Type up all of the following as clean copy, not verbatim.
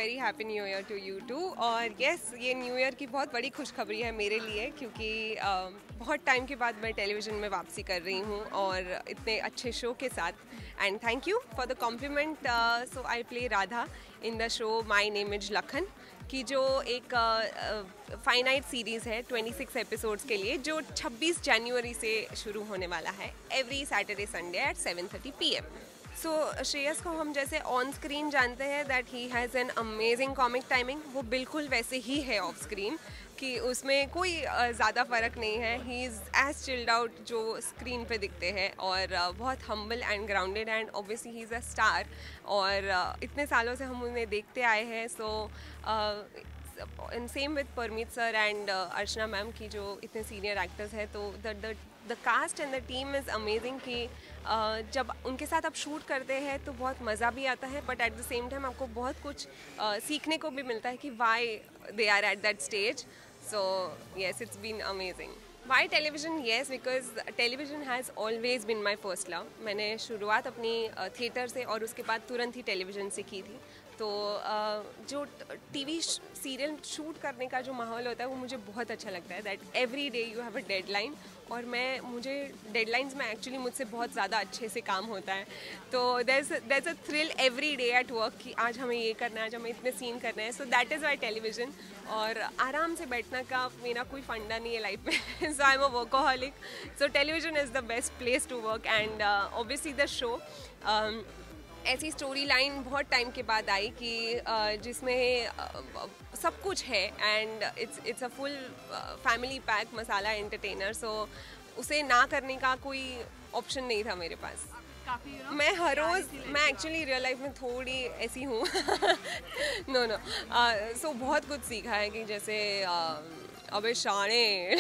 Very happy new year to you too. और yes, ये new year की बहुत बड़ी खुशखबरी है मेरे लिए, क्योंकि बहुत टाइम के बाद मैं टेलीविज़न में वापसी कर रही हूँ और इतने अच्छे शो के साथ। And thank you for the compliment. So I play Radha in the show my name is Lakhan, की जो एक फाइनाइट सीरीज़ है 26 एपिसोड्स के लिए, जो 26 जनवरी से शुरू होने वाला है every Saturday Sunday at 7:30 PM। So Shreyas को हम जैसे ऑन स्क्रीन जानते हैं that he has an amazing comic timing, वो बिल्कुल वैसे ही है ऑफ स्क्रीन, कि उसमें कोई ज़्यादा फ़र्क नहीं है। He is as chilled out जो स्क्रीन पे दिखते हैं, और बहुत humble and grounded, and obviously he is a star. और इतने सालों से हम उन्हें देखते आए हैं। So and same with Parmeet sir and Archana ma'am, की जो इतने सीनियर एक्टर्स हैं। तो the cast and the team is amazing, कि जब उनके साथ आप शूट करते हैं तो बहुत मज़ा भी आता है, but at the same time आपको बहुत कुछ सीखने को भी मिलता है कि why they are at that stage. So yes, it's been amazing. Why television? Yes, because television has always been my first love. मैंने शुरुआत अपनी थिएटर से और उसके बाद तुरंत ही टेलीविज़न से की थी। तो जो टीवी सीरियल शूट करने का जो माहौल होता है वो मुझे बहुत अच्छा लगता है, that every day you have a deadline. और मुझे डेडलाइंस में एक्चुअली मुझसे बहुत ज़्यादा अच्छे से काम होता है। तो there's a thrill every day at work, कि आज हमें ये करना है, आज हमें इतने सीन करना है। So that is why television. और आराम से बैठना का मेरा कोई फंडा नहीं है लाइफ में। So I am a workaholic. So television is the best place to work. And obviously the show, ऐसी स्टोरी लाइन बहुत टाइम के बाद आई कि जिसमें सब कुछ है, and it's a full family pack masala entertainer. So उसे ना करने का कोई ऑप्शन नहीं था मेरे पास। मैं हर रोज़, मैं एक्चुअली रियल लाइफ में थोड़ी ऐसी हूँ। No no. सो बहुत कुछ सीखा है, कि जैसे अबे शाने।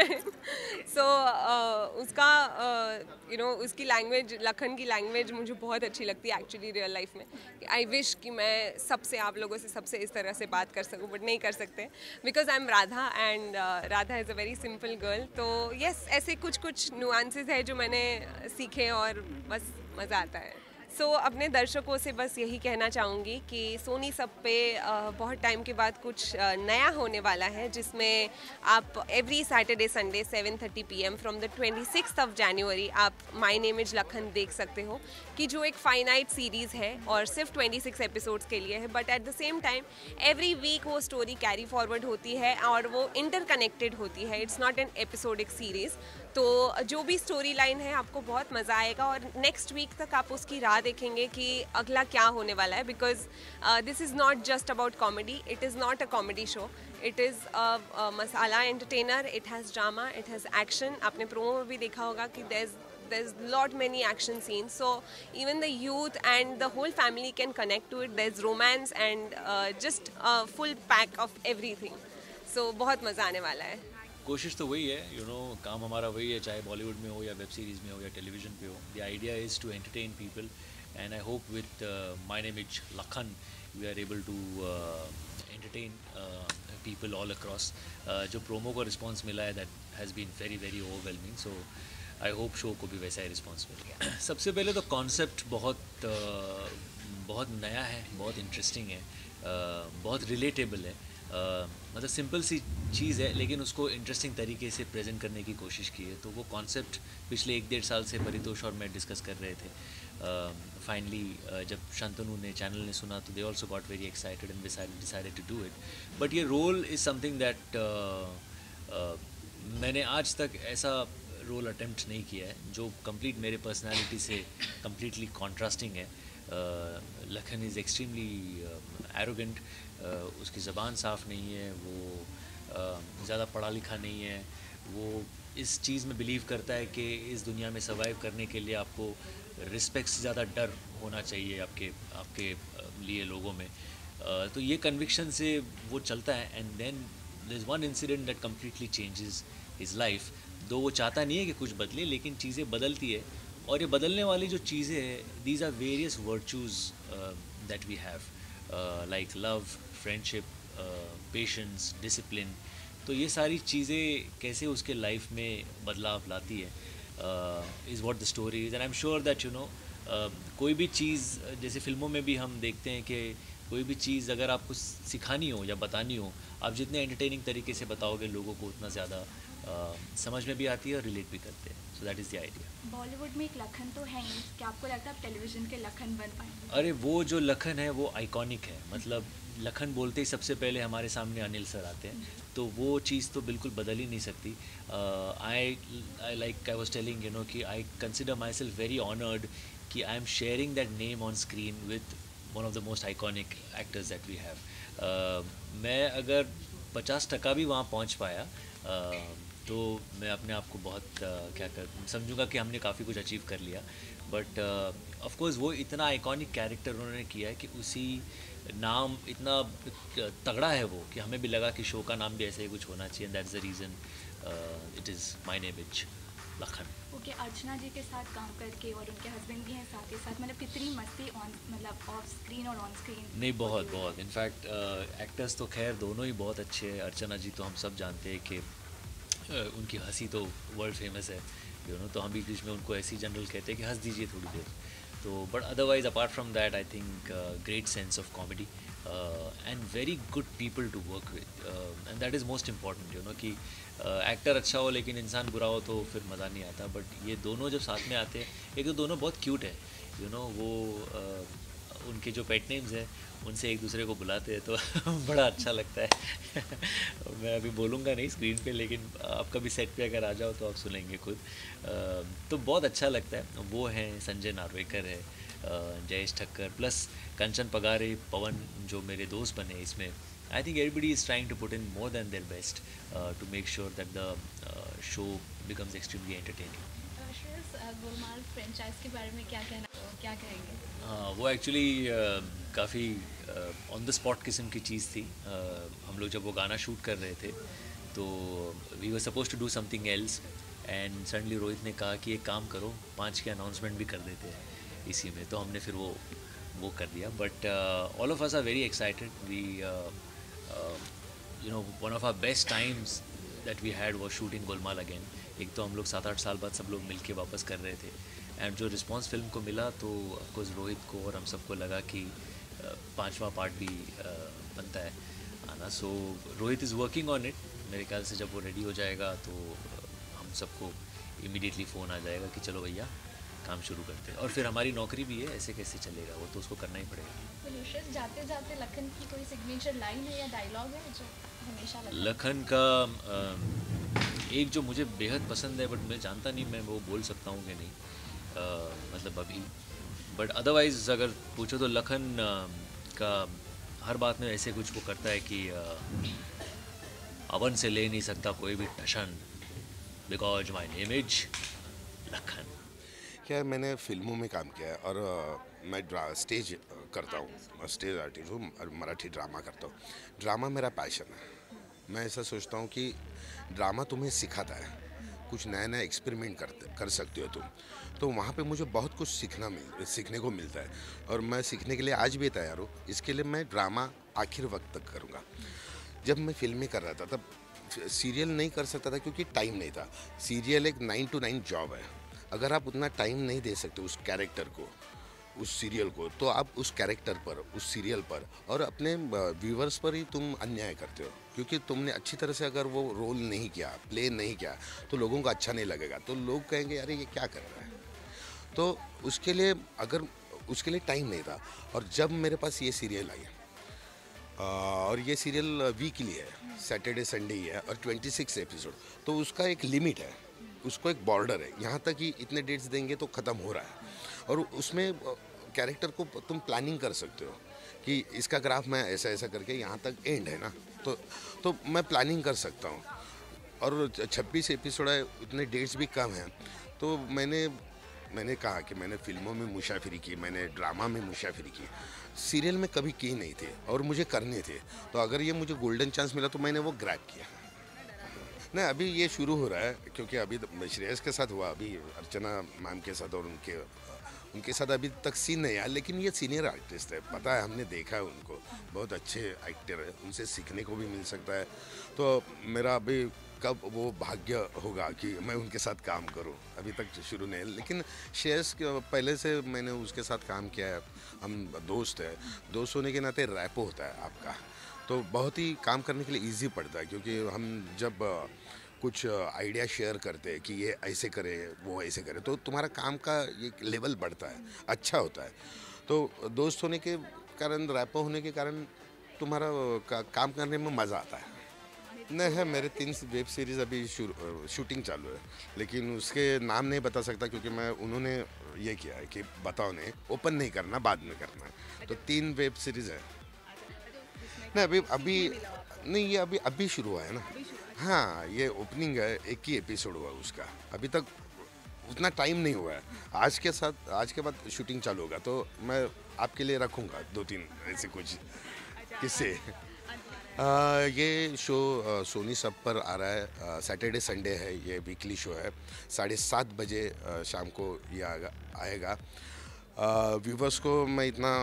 सो उसका उसकी लैंग्वेज, लखन की लैंग्वेज मुझे बहुत अच्छी लगती है एक्चुअली रियल लाइफ में। आई विश कि मैं सबसे, आप लोगों से सबसे इस तरह से बात कर सकूं, बट नहीं कर सकते, because I am Radha, and Radha is a very simple girl. तो यस, ऐसे कुछ कुछ नुआंसेस है जो मैंने सीखे, और बस मज़ा आता है। सो अपने दर्शकों से बस यही कहना चाहूँगी कि सोनी सब पे बहुत टाइम के बाद कुछ नया होने वाला है, जिसमें आप every Saturday Sunday 7:30 PM from the 26th of January आप माई नेम इज लखन देख सकते हो, कि जो एक फाइनाइट सीरीज़ है और सिर्फ 26 एपिसोड्स के लिए है, but at the same time every week वो स्टोरी कैरी फॉरवर्ड होती है और वो इंटरकनेक्टेड होती है। It's not an episodic series. तो जो भी स्टोरी लाइन है, आपको बहुत मज़ा आएगा, और नेक्स्ट वीक तक आप उसकी राह देखेंगे कि अगला क्या होने वाला है। Because this is not just about comedy, it is not a comedy show, it is masala entertainer, it has drama, it has action. आपने प्रोमो में भी देखा होगा कि there's lot many action scenes, so even the youth and the whole family can connect to it. There's romance and just a full pack of everything. So बहुत मज़ा आने वाला है। कोशिश तो वही है, काम हमारा वही है, चाहे बॉलीवुड में हो या वेब सीरीज़ में हो या टेलीविज़न पे हो। The idea is to entertain people, and I hope with my name is Lakhan we are able to entertain people all across. जो प्रोमो का रिस्पॉन्स मिला है, that has been very very overwhelming. So I hope show को भी वैसा ही response मिल गया। सबसे पहले तो कॉन्सेप्ट बहुत नया है, बहुत इंटरेस्टिंग है, बहुत रिलेटेबल है। मतलब सिंपल सी चीज़ है, लेकिन उसको इंटरेस्टिंग तरीके से प्रेजेंट करने की कोशिश की है। तो वो कॉन्सेप्ट पिछले 1-1.5 साल से परितोष और मैं डिस्कस कर रहे थे। फाइनली जब शांतनु ने, चैनल ने सुना, तो they also got very excited and decided to do it. But ये रोल इज़ समथिंग दैट मैंने आज तक ऐसा रोल अटेम्प्ट नहीं किया है, जो कंप्लीट मेरे पर्सनालिटी से कंप्लीटली कॉन्ट्रास्टिंग है। लखन इज़ एक्सट्रीमली एरोगेंट, उसकी ज़बान साफ़ नहीं है, वो ज़्यादा पढ़ा लिखा नहीं है, वो इस चीज़ में बिलीव करता है कि इस दुनिया में सर्वाइव करने के लिए आपको रिस्पेक्ट से ज़्यादा डर होना चाहिए आपके लिए लोगों में। तो ये कन्विक्शन से वो चलता है, and then there is one incident that completely changes his life. Though वो चाहता नहीं है कि कुछ बदले, लेकिन चीज़ें बदलती है, और ये बदलने वाली जो चीज़ें हैं, these are various virtues that we have, like love, friendship, patience, discipline. तो ये सारी चीज़ें कैसे उसके लाइफ में बदलाव लाती है, is what the story is. And I am sure that कोई भी चीज़, जैसे फिल्मों में भी हम देखते हैं कि कोई भी चीज़ अगर आपको सिखानी हो या बतानी हो, आप जितने एंटरटेनिंग तरीके से बताओगे लोगों को उतना ज़्यादा समझ में भी आती है और रिलेट भी करते हैं. So that is the idea. Bollywood में एक लखन तो है ही, क्या आपको लगता है आप टेलीविज़न के लखन बन पाएंगे? अरे वो जो लखन है वो आइकॉनिक है. मतलब लखन बोलते ही सबसे पहले हमारे सामने अनिल सर आते हैं, तो वो चीज़ तो बिल्कुल बदल ही नहीं सकती. I like I was telling you know कि I consider myself very honoured कि I am sharing that name on screen with one of the most iconic actors that we have. मैं अगर 50% भी वहाँ पहुँच पाया तो मैं अपने आप को बहुत क्या कर समझूंगा कि हमने काफ़ी कुछ अचीव कर लिया. बट ऑफ कोर्स वो इतना आइकॉनिक कैरेक्टर उन्होंने किया है कि उसी नाम इतना तगड़ा है वो कि हमें भी लगा कि शो का नाम भी ऐसे ही कुछ होना चाहिए. That's the reason it is my name is Lakhan. Okay, Archana ji के साथ काम करके और उनके हस्बैंड भी हैं साथ ही साथ, मतलब कितनी मस्ती ऑन मतलब ऑफ स्क्रीन और ऑन स्क्रीन? नहीं, बहुत बहुत. इनफैक्ट एक्टर्स तो खैर दोनों ही बहुत अच्छे हैं. अर्चना जी तो हम सब जानते हैं कि उनकी हंसी तो वर्ल्ड फेमस है यू नो. तो हम भी बीच में उनको ऐसी जनरल कहते हैं कि हंस दीजिए थोड़ी देर. तो but otherwise apart from that I think great sense of comedy and very good people to work with. And that is most important you know कि एक्टर अच्छा हो लेकिन इंसान बुरा हो तो फिर मज़ा नहीं आता. बट ये दोनों जब साथ में आते हैं, एक तो दोनों बहुत क्यूट है यू नो. वो उनके जो पेट नेम्स हैं उनसे एक दूसरे को बुलाते हैं तो बड़ा अच्छा लगता है. मैं अभी बोलूँगा नहीं स्क्रीन पे, लेकिन आप कभी सेट पे अगर आ जाओ तो आप सुनेंगे खुद. तो बहुत अच्छा लगता है. वो हैं संजय नार्वेकर है, जयेश ठक्कर प्लस कंचन पगारे, पवन जो मेरे दोस्त बने इसमें. I think everybody is trying to put in more than their best to make sure that the show becomes extremely entertaining. Golmaal franchise के बारे में क्या कहना, क्या कहेंगे? वो एक्चुअली काफ़ी ऑन द स्पॉट किस्म की चीज़ थी. हम लोग जब वो गाना शूट कर रहे थे तो we were suppose to do something else and suddenly Rohit ने कहा कि एक काम करो, 5 के अनाउंसमेंट भी कर देते हैं इसी में. तो हमने फिर वो कर दिया. But all of us are very excited. We you know one of our best times that we had was shooting Golmaal again. एक तो हम लोग 7-8 साल बाद सब लोग मिलके वापस कर रहे थे एंड जो रिस्पांस फिल्म को मिला तो ऑफकोर्स रोहित को और हम सबको लगा कि 5वां पार्ट भी बनता है आना. So Rohit is working on it. मेरे ख्याल से जब वो रेडी हो जाएगा तो हम सबको इमीडिएटली फ़ोन आ जाएगा कि चलो भैया काम शुरू करते हैं. और फिर हमारी नौकरी भी है, ऐसे कैसे चलेगा, वो तो उसको करना ही पड़ेगा. तो जाते जाते लखन की कोई सिग्नेचर लाइन है या डायलॉग है जो हमेशा लखन का एक जो मुझे बेहद पसंद है बट मैं जानता नहीं मैं वो बोल सकता हूँ कि नहीं मतलब अभी. बट अदरवाइज़ अगर पूछो तो लखन का हर बात में ऐसे कुछ वो करता है कि अवन से ले नहीं सकता कोई भी टशन because my name is Lakhan. क्या मैंने फिल्मों में काम किया है और मैं स्टेज करता हूँ, स्टेज आर्टिस्ट हूँ और मराठी ड्रामा करता हूँ. ड्रामा मेरा पैशन है. मैं ऐसा सोचता हूँ कि ड्रामा तुम्हें सिखाता है, कुछ नया नया एक्सपेरिमेंट कर सकते हो तुम. तो वहाँ पे मुझे बहुत कुछ सीखने को मिलता है और मैं सीखने के लिए आज भी तैयार हूँ. इसके लिए मैं ड्रामा आखिर वक्त तक करूँगा. जब मैं फिल्में कर रहा था तब सीरियल नहीं कर सकता था क्योंकि टाइम नहीं था. सीरियल एक 9 to 9 जॉब है. अगर आप उतना टाइम नहीं दे सकते उस कैरेक्टर को, उस सीरियल को, तो आप उस कैरेक्टर पर, उस सीरियल पर और अपने व्यूवर्स पर ही तुम अन्याय करते हो. क्योंकि तुमने अच्छी तरह से अगर वो रोल नहीं किया, प्ले नहीं किया, तो लोगों को अच्छा नहीं लगेगा. तो लोग कहेंगे अरे ये क्या कर रहा है. तो उसके लिए टाइम नहीं था. और जब मेरे पास ये सीरियल आई और ये सीरियल वीकली है, सैटरडे संडे ही है और 26 एपिसोड, तो उसका एक लिमिट है, उसको एक बॉर्डर है. यहाँ तक कि इतने डेट्स देंगे तो ख़त्म हो रहा है. और उसमें कैरेक्टर को तुम प्लानिंग कर सकते हो कि इसका ग्राफ मैं ऐसा ऐसा करके यहाँ तक एंड है ना, तो मैं प्लानिंग कर सकता हूँ. और 26 एपिसोड है, उतने डेट्स भी कम हैं. तो मैंने कहा कि मैंने फिल्मों में मुसाफिरी की, मैंने ड्रामा में मुसाफिरी की, सीरियल में कभी की नहीं थी और मुझे करने थे. तो अगर ये मुझे गोल्डन चांस मिला तो मैंने वो ग्रैब किया. नहीं, अभी ये शुरू हो रहा है क्योंकि अभी श्रेयस के साथ हुआ, अभी अर्चना मैम के साथ और उनके साथ अभी तक सीन नहीं आया, लेकिन ये सीनियर आर्टिस्ट है, पता है, हमने देखा है उनको, बहुत अच्छे एक्टर है, उनसे सीखने को भी मिल सकता है। तो मेरा अभी कब वो भाग्य होगा कि मैं उनके साथ काम करूं, अभी तक शुरू नहीं है। लेकिन शेयर्स पहले से मैंने उसके साथ काम किया है, हम दोस्त है, दोस्त होने के नाते रैपो होता है आपका, तो बहुत ही काम करने के लिए इजी पड़ता है, क्योंकि हम जब कुछ आइडिया शेयर करते हैं कि ये ऐसे करे वो ऐसे करे, तो तुम्हारा काम का एक लेवल बढ़ता है, अच्छा होता है। तो दोस्त होने के कारण, रैपो होने के कारण तुम्हारा काम करने में मज़ा आता है। नहीं है, मेरे 3 वेब सीरीज़ अभी शूटिंग चालू है, लेकिन उसके नाम नहीं बता सकता, क्योंकि मैं उन्होंने ये किया है कि बताओ नहीं, ओपन नहीं करना, बाद में करना है। तो 3 वेब सीरीज़ है। नहीं अभी नहीं, ये अभी शुरू हुआ है ना। हाँ, ये ओपनिंग है, 1 ही एपिसोड हुआ उसका, अभी तक उतना टाइम नहीं हुआ है। आज के बाद शूटिंग चालू होगा, तो मैं आपके लिए रखूँगा 2-3 ऐसे कुछ किस्से। ये शो सोनी सब पर आ रहा है, सैटरडे संडे है, ये वीकली शो है, 7:30 बजे शाम को ये आएगा। व्यूवर्स को मैं इतना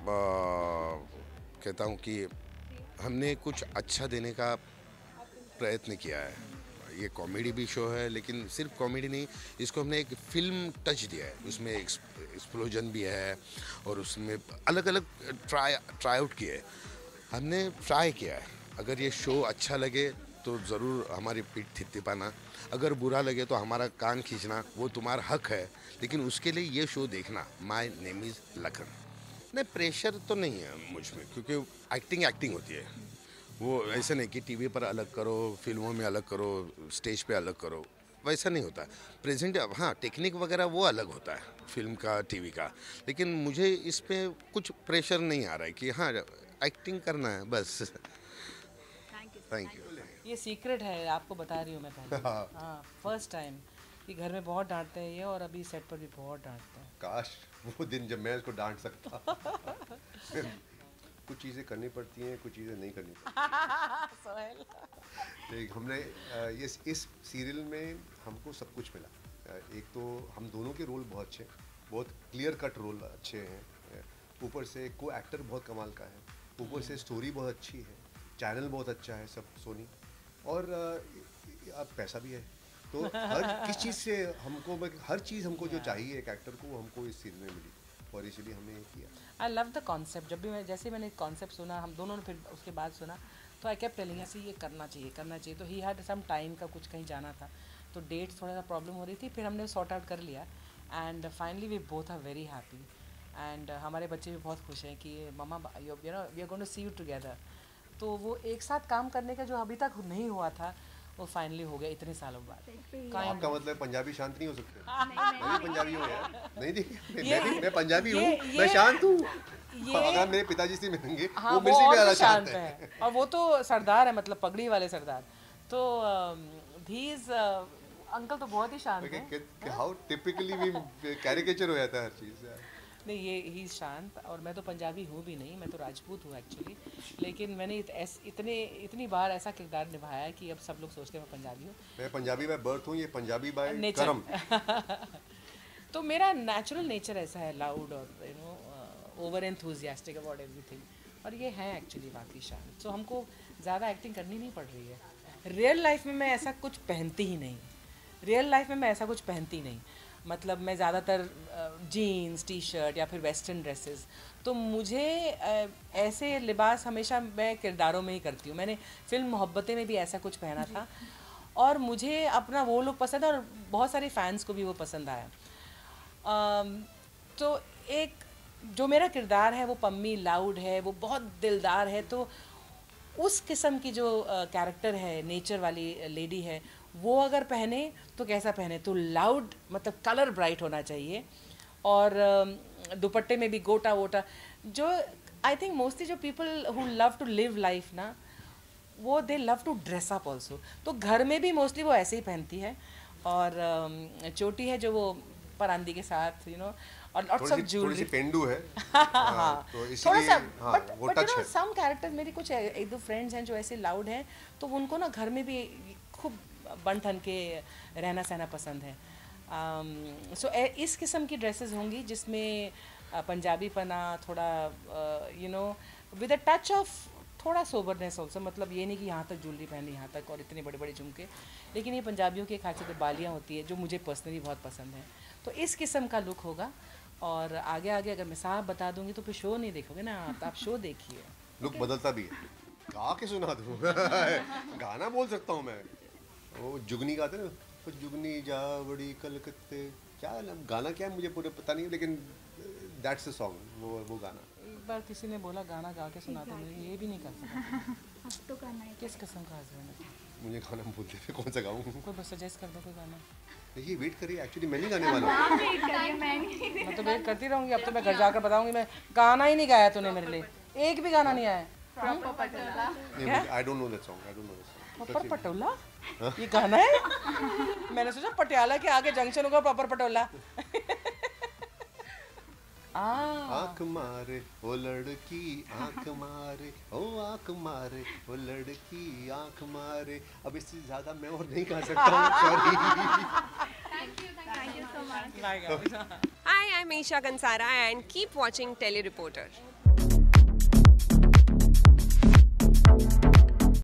कहता हूँ कि हमने कुछ अच्छा देने का प्रयत्न किया है। ये कॉमेडी भी शो है, लेकिन सिर्फ कॉमेडी नहीं, इसको हमने एक फिल्म टच दिया है, उसमें एक्सप्लोजन भी है और उसमें अलग अलग ट्राई आउट किए, हमने ट्राई किया है। अगर ये शो अच्छा लगे तो ज़रूर हमारी पीठ थिपथिपाना, अगर बुरा लगे तो हमारा कान खींचना, वो तुम्हारा हक है, लेकिन उसके लिए ये शो देखना। My name is Lakhan. नहीं, प्रेशर तो नहीं है मुझ में, क्योंकि एक्टिंग होती है, वो ऐसे नहीं कि टीवी पर अलग करो, फिल्मों में अलग करो, स्टेज पे अलग करो, वैसा नहीं होता। प्रेजेंट हाँ, टेक्निक वगैरह वो अलग होता है फिल्म का, टीवी का, लेकिन मुझे इस पर कुछ प्रेशर नहीं आ रहा है कि हाँ एक्टिंग करना है बस। Thank you. ये सीक्रेट है, आपको बता रही हूँ मैं पहले। हाँ, फर्स्ट टाइम कि घर में बहुत डांटते हैं ये, और अभी सेट पर भी बहुत डांटते हैं। काश वो दिन जब मैं उसको डांट सकता। कुछ चीज़ें करनी पड़ती हैं, कुछ चीज़ें नहीं करनी पड़ती। सोहेल, लेकिन हमने इस सीरियल में हमको सब कुछ मिला। एक तो हम दोनों के रोल बहुत अच्छे, बहुत क्लियर कट रोल अच्छे हैं, ऊपर से को एक्टर बहुत कमाल का है, ऊपर से स्टोरी बहुत अच्छी है, चैनल बहुत अच्छा है सब सोनी, और अब पैसा भी है, तो हर किस चीज़ से हमको, हर चीज़ हमको जो चाहिए एक एक्टर को, हमको इस सीरीज में मिली, और इसलिए हमने ये किया। I love the concept. जब भी मैंने कॉन्सेप्ट सुना, हम दोनों ने फिर उसके बाद सुना, तो आई केप्ट टेलिंग ऐसे ये करना चाहिए। तो ही हैड सम टाइम का, कुछ कहीं जाना था, तो डेट थोड़ा सा प्रॉब्लम हो रही थी, फिर हमने सॉर्ट आउट कर लिया, and finally we both are very happy, and हमारे बच्चे भी बहुत खुश हैं कि mama you know we are going to see you together. तो वो एक साथ काम करने का जो अभी तक नहीं हुआ था, वो फाइनली हो गया इतने सालों बाद। आपका मतलब पंजाबी शांत नहीं हो सकते? मैं भी पंजाबी हूँ यार, नहीं देखिए मैं पंजाबी हूँ, मैं शांत हूँ। अगर मेरे पिताजी से मिलेंगे, हाँ, वो मेरे से भी ज़्यादा शांत है, और वो तो सरदार है, मतलब पगड़ी वाले सरदार। तो these अंकल तो बहुत ही शांत है। हाउ टिपिकली भी कैरिकेचर हो जाता है हर चीज़। नहीं, ये ही शांत, और मैं तो पंजाबी हूँ भी नहीं, मैं तो राजपूत हूँ एक्चुअली, लेकिन मैंने इतनी बार ऐसा किरदार निभाया है कि अब सब लोग सोचते हैं मैं पंजाबी हूँ। मैं पंजाबी बाय बर्थ हूँ, ये पंजाबी बाय कर्म। तो मेरा नेचुरल नेचर ऐसा है, लाउड और ओवर एंथुजियास्टिक अबाउट एवरीथिंग, और ये है एक्चुअली वाकई शांत। सो हमको ज़्यादा एक्टिंग करनी नहीं पड़ रही है। रियल लाइफ में मैं ऐसा कुछ पहनती ही नहीं, मतलब मैं ज़्यादातर जीन्स, टी शर्ट या फिर वेस्टर्न ड्रेसेस, तो मुझे ऐसे लिबास हमेशा मैं किरदारों में ही करती हूँ। मैंने फिल्म मोहब्बतें में भी ऐसा कुछ पहना था, और मुझे अपना वो लुक पसंद है, और बहुत सारे फैंस को भी वो पसंद आया। तो एक जो मेरा किरदार है वो पम्मी लाउड है, वो बहुत दिलदार है, तो उस किस्म की जो कैरेक्टर है, नेचर वाली लेडी है, वो अगर पहने तो कैसा पहने, तो लाउड, मतलब कलर ब्राइट होना चाहिए, और दुपट्टे में भी गोटा वोटा, जो आई थिंक मोस्टली जो people who love to live life ना, वो they love to dress up also. तो घर में भी मोस्टली वो ऐसे ही पहनती है, और चोटी है जो वो परांदी के साथ, यू नो, और लॉट्स ऑफ ज्वेलरी, थोड़ी सी पेंडू है। हाँ, तो थोड़ा सा, but you know some character, मेरी कुछ एक दो फ्रेंड्स हैं जो ऐसे लाउड हैं, तो उनको ना घर में भी खूब बन ठन के रहना सहना पसंद है। सो इस किस्म की ड्रेसेस होंगी जिसमें पंजाबी पना थोड़ा you know with a touch of थोड़ा सोबरनेस ऑल्सो, मतलब ये नहीं कि यहाँ तक ज्वेलरी पहनी यहाँ तक और इतने बड़े बड़े झुमके, लेकिन ये पंजाबियों की खासियत बालियाँ होती है जो मुझे पर्सनली बहुत पसंद है। तो इस किस्म का लुक होगा। और आगे आगे अगर मैं साफ बता दूंगी तो फिर शो नहीं देखोगे ना आप शो देखिए। लुक बदलता भी है, गा के सुना दूँ गाना बोल सकता हूँ मैं, वो जुगनी गाते ना, कुछ जुगनी जा बड़ी कलकत्ते, क्या गाना क्या है मुझे पूरे पता नहीं, लेकिन दैट्स द सॉन्ग, वो गाना। एक बार किसी ने बोला गाना गा के सुना दो, मैं ये भी नहीं कर सकता। अब तो करना है। किस किस्म का हस्बैंड है? मुझे गाना बोलते थे, कौन सा गाऊँ? कोई बस सजेस्ट कर दो कोई गाना। देखिए वेट करिए, एक्चुअली मैं नहीं गाने वाला हूँ। आप वेट करिए, मैं नहीं। मैं तो वेट करती रहूँगी, अब तो मैं घर जाकर बताऊँगी मैं गाना ही नहीं गाया तूने मेरे लिए, एक भी गाना नहीं आया। I don't know that song, I don't know that song. Proper पटोला ये गाना है? मैंने सोचा पटियाला के आगे जंक्शन होगा प्रॉपर पटोला। आँख मारे वो लड़की आँख मारे, ओ आँख मारे वो लड़की आँख मारे। अब इससे ज़्यादा मैं और नहीं गा सकता हूँ, sorry. Thank you so much. Hi, I'm Isha Kansara and keep watching Tele Reporter.